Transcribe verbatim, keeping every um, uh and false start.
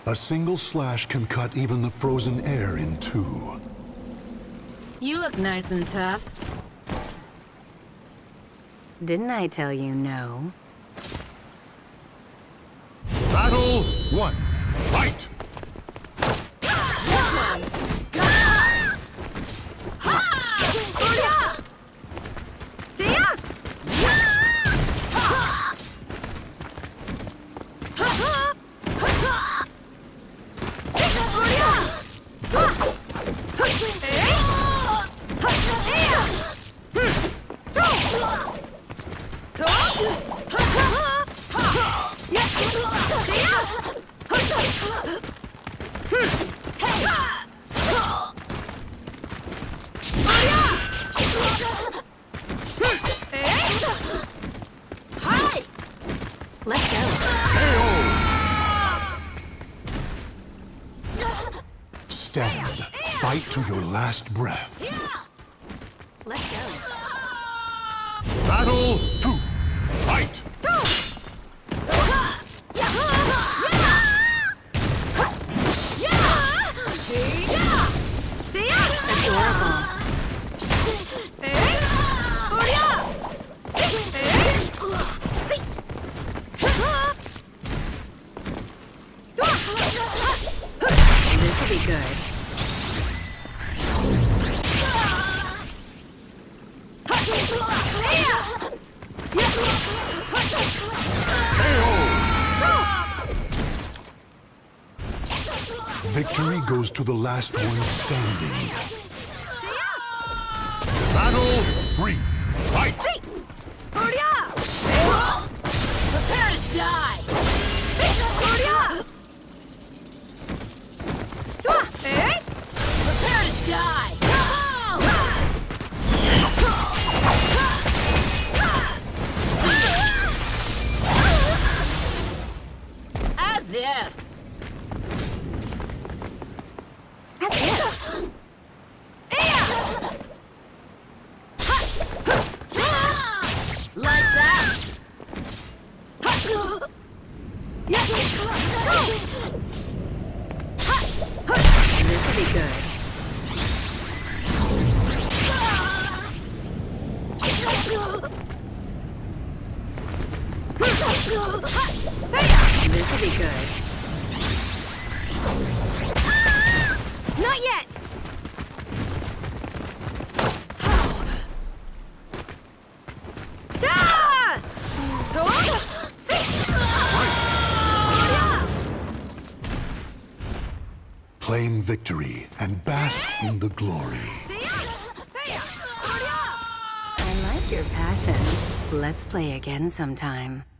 A single slash can cut even the frozen air in two. You look nice and tough. Didn't I tell you no? Battle one. Fight! Let's go. Stand. Fight to your last breath. Let's go. Battle two. Fight! This'll be good. Victory goes to the last one standing. Battle three. Fight! Prepare to die! Prepare to die! As if! As if. Lights out! This'll be good. This'll be good. Not yet! Claim victory and bask in the glory. I like your passion. Let's play again sometime.